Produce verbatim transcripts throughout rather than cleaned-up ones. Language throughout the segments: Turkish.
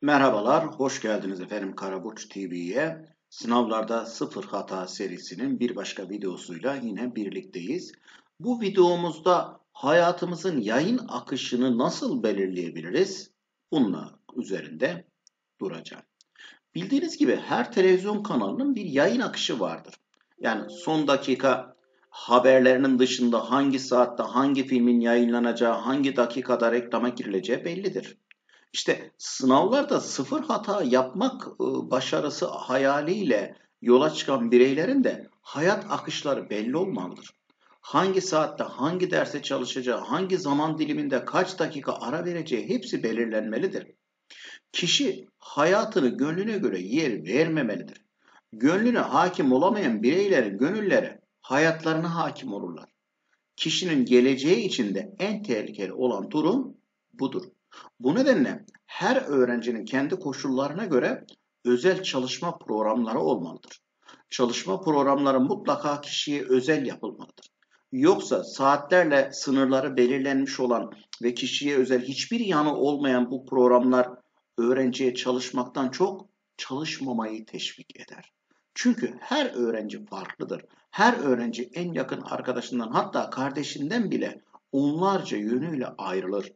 Merhabalar, hoş geldiniz efendim Karaburç T V'ye. Sınavlarda sıfır hata serisinin bir başka videosuyla yine birlikteyiz. Bu videomuzda hayatımızın yayın akışını nasıl belirleyebiliriz? Bununla üzerinde duracağım. Bildiğiniz gibi her televizyon kanalının bir yayın akışı vardır. Yani son dakika haberlerinin dışında hangi saatte hangi filmin yayınlanacağı, hangi dakikada reklama girileceği bellidir. İşte sınavlarda sıfır hata yapmak e, başarısı hayaliyle yola çıkan bireylerin de hayat akışları belli olmalıdır. Hangi saatte hangi derse çalışacağı, hangi zaman diliminde kaç dakika ara vereceği hepsi belirlenmelidir. Kişi hayatını gönlüne göre yer vermemelidir. Gönlüne hakim olamayan bireylerin gönülleri hayatlarına hakim olurlar. Kişinin geleceği içinde en tehlikeli olan durum budur. Bu nedenle her öğrencinin kendi koşullarına göre özel çalışma programları olmalıdır. Çalışma programları mutlaka kişiye özel yapılmalıdır. Yoksa saatlerle sınırları belirlenmiş olan ve kişiye özel hiçbir yanı olmayan bu programlar öğrenciye çalışmaktan çok çalışmamayı teşvik eder. Çünkü her öğrenci farklıdır. Her öğrenci en yakın arkadaşından hatta kardeşinden bile onlarca yönüyle ayrılır.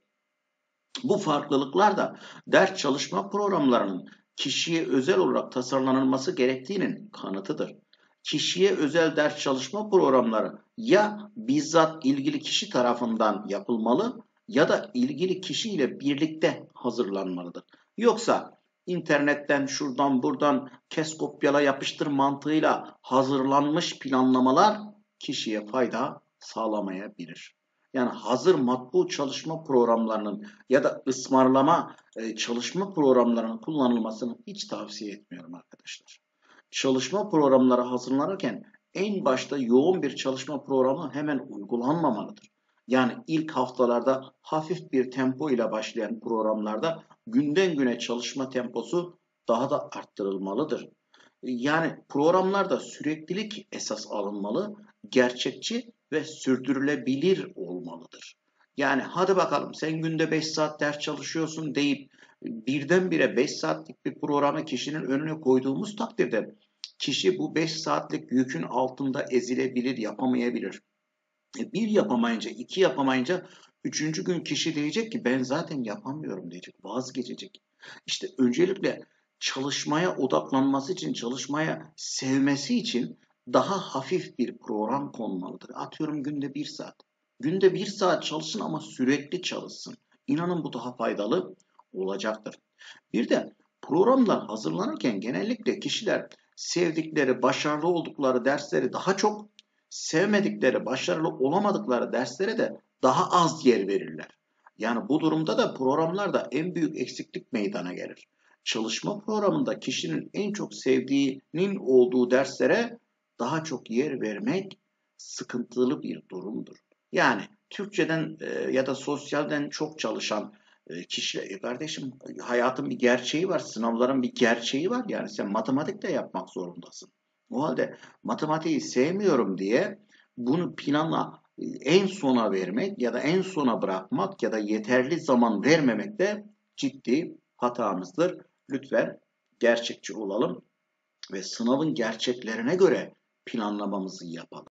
Bu farklılıklar da ders çalışma programlarının kişiye özel olarak tasarlanılması gerektiğinin kanıtıdır. Kişiye özel ders çalışma programları ya bizzat ilgili kişi tarafından yapılmalı ya da ilgili kişiyle birlikte hazırlanmalıdır. Yoksa internetten şuradan buradan kes kopyala yapıştır mantığıyla hazırlanmış planlamalar kişiye fayda sağlamayabilir. Yani hazır matbu çalışma programlarının ya da ısmarlama e, çalışma programlarının kullanılmasını hiç tavsiye etmiyorum arkadaşlar. Çalışma programları hazırlanırken en başta yoğun bir çalışma programı hemen uygulanmamalıdır. Yani ilk haftalarda hafif bir tempo ile başlayan programlarda günden güne çalışma temposu daha da arttırılmalıdır. Yani programlarda süreklilik esas alınmalı, gerçekçi ve sürdürülebilir olmalıdır. Yani hadi bakalım sen günde beş saat ders çalışıyorsun deyip birdenbire beş saatlik bir programı kişinin önüne koyduğumuz takdirde kişi bu beş saatlik yükün altında ezilebilir, yapamayabilir. E, bir yapamayınca, iki yapamayınca üçüncü gün kişi diyecek ki ben zaten yapamıyorum diyecek, vazgeçecek. İşte öncelikle çalışmaya odaklanması için, çalışmaya sevmesi için daha hafif bir program konmalıdır. Atıyorum günde bir saat. Günde bir saat çalışsın ama sürekli çalışsın. İnanın bu daha faydalı olacaktır. Bir de programlar hazırlanırken genellikle kişiler sevdikleri, başarılı oldukları dersleri daha çok, sevmedikleri, başarılı olamadıkları derslere de daha az yer verirler. Yani bu durumda da programlarda en büyük eksiklik meydana gelir. Çalışma programında kişinin en çok sevdiğinin olduğu derslere daha çok yer vermek sıkıntılı bir durumdur. Yani Türkçeden e, ya da sosyalden çok çalışan e, kişi, e, kardeşim hayatın bir gerçeği var, sınavların bir gerçeği var. Yani sen matematik de yapmak zorundasın. O halde matematiği sevmiyorum diye bunu plana e, en sona vermek ya da en sona bırakmak ya da yeterli zaman vermemek de ciddi hatamızdır. Lütfen gerçekçi olalım ve sınavın gerçeklerine göre planlamamızı yapalım.